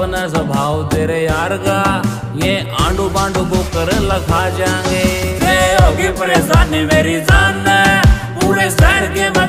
अपना स्वभाव तेरे यार का, ये आंडू पांडू को कर लखा जाएंगे। होगी परेशानी मेरी जान, पूरे शहर के